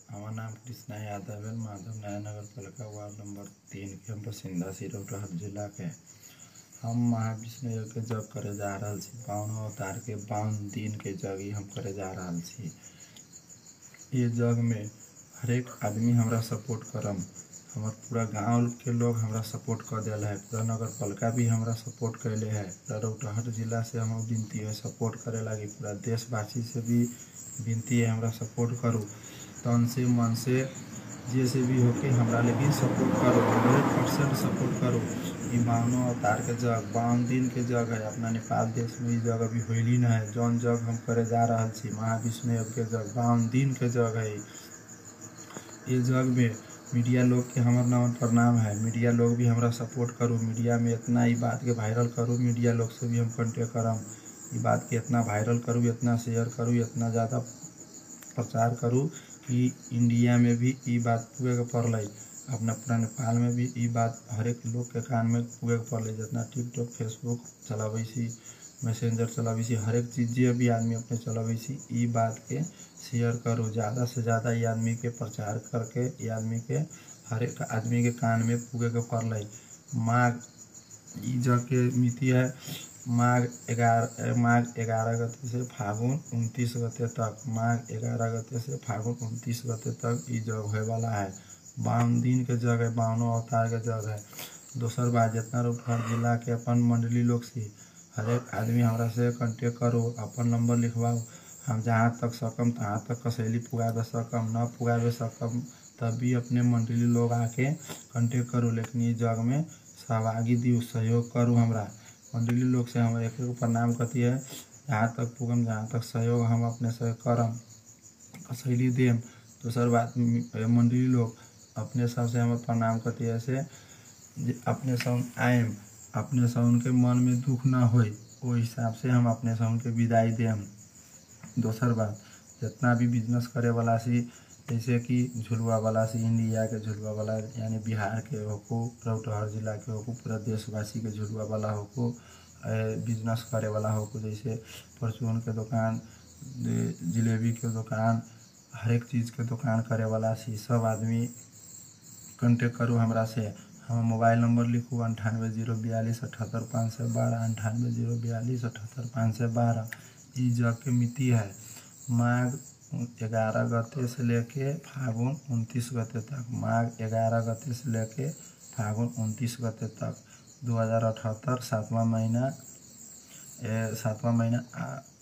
हमार नाम कृष्णा यादव है। माधव नगर पालिका वार्ड नंबर 3 के हम बसिंदा छी रौटहट जिला के। हम महाविष्णु यज्ञ के जग करे जा रहल छी। 52 अवतार के 52 दिन के जग ही हम करे जा रहल छी। ये जग में हरेक आदमी हमरा सपोर्ट करम। हमार पूरा गांव के लोग हमरा सपोर्ट कर दिल है। पूरा नगर पालिका भी हमरा सपोर्ट कैले है। पूरा रौटहट जिला से हम विनती है सपोर्ट करे लगी। पूरा देशवासी से भी विनती है हमरा सपोर्ट करू, तन से मन से जैसे भी होके हमरा लेकिन सपोर्ट करो, 100% सपोर्ट करो। ई 52 अवतार के जग 52 दिन के जग है। अपना नेपाल देश में ई जग अभी होली न है। जौन जग हम करे जा रहल छी महाविष्णु यज्ञ के जग 52 दिन के जग है। ये जग में मीडिया लोग के हमार नमन प्रणाम है। मीडिया लोग भी हमरा सपोर्ट करू। मीडिया में इतना ई बात के वायरल करू। मीडिया लोग से भी हम कॉन्टेक्ट करम। ई बात के इतना वायरल करू, इतना शेयर करू, इतना ज़्यादा प्रचार करू कि इंडिया में भी ई बात पुगे के पड़ल। अपना पूरा नेपाल में भी ई बात हरेक लोग के कान में पुगे के पड़ल। जितना टिकटॉक फेसबुक चलावे सी, मैसेंजर चलावे सी, हरेक चीज जे भी आदमी अपने चलावे सी, ई बात के शेयर करो। ज़्यादा से ज़्यादा ये आदमी के प्रचार करके ये आदमी के हरेक आदमी के कान में पुगे के पड़ल। माघ ई जग के मिति है माघ 11 गते से फागुन 29 गते तक। माघ 11 गते से फागुन 29 गते तक ई जग होए वाला है। 52 दिन के जग है, 52 अवतार के जग है। दोसर बात, जितना रौटहट जिला के अपन मंडली लोग सी हरेक आदमी हमरा से कांटेक्ट करो, अपन नंबर लिखवाओ। हम जहाँ तक सकम तहाँ तक कसैली पुगाबे सकम, न पुगाबे सकम तब भी अपने मंडली लोग आके कांटेक्ट करो। लेकिन ये जग में सहभागी दियो, सहयोग करू। हमरा मंडली लोग से हम एक प्रणाम करती है। जहाँ तक पुगम, जहाँ तक सहयोग हम अपने से करम, कसैली देम। दोसर बात, मंडली लोग अपने सबसे हम प्रणाम करती है से अपने सब आएम, अपने सब उनके मन में दुख ना होए, वो हिसाब से हम अपने सब उनके विदाई देम। दोसर बात, जितना भी बिजनेस करे वाला सी, जैसे कि झुलवा वाला सी, इंडिया के झुलवा वाला यानी बिहार के होको, रौटहट जिला के होको, पूरा देशवासी के झुलवा वाला होको, बिजनेस करे वाला होको, जैसे परचून के दुकान, जिलेबी के दुकान, हरेक चीज़ के दुकान करे वाला सी, सब आदमी कांटेक्ट करू हमरा से। हम मोबाइल नंबर लिखू 98 042 78 512, 98 042 78 512। ई जग के मिति है माघ 11 गते से लेके फागुन 29 गते तक। माघ 11 गते से लेके फागुन 29 गते तक 2078 7वां महीना